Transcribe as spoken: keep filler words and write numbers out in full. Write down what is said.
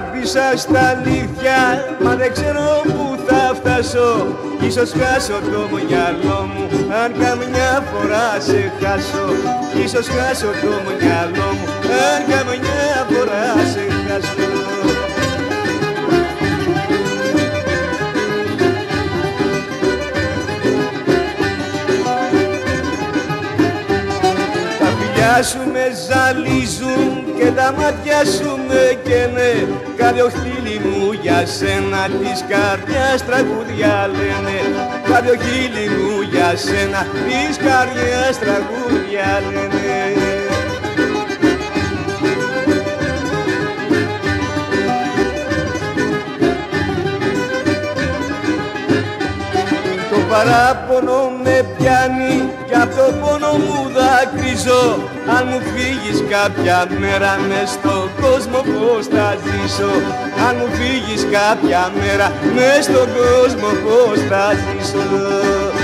αγάπησα στα αλήθεια, μα δεν ξέρω που θα φτάσω. Ίσως χάσω το μυαλό μου, αν καμιά φορά σε χάσω. Ίσως χάσω το μυαλό μου, αν καμιά φορά σε χάσω. Τα φιλιά σου με ζαλίζουν και τα μάτια σου με καίνε. Κάποιο χείλη μου για σένα της καρδιάς τραγούδια λένε. Κάποιο χείλη μου για σένα της καρδιάς τραγούδια λένε. Το παράπονο με πιάνει κι απ' το πόνο μου δακρύζω. Αν μου φύγεις κάποια μέρα μες στον κόσμο πώς θα ζήσω. Αν μου φύγεις κάποια μέρα μες στον κόσμο πώς θα ζήσω.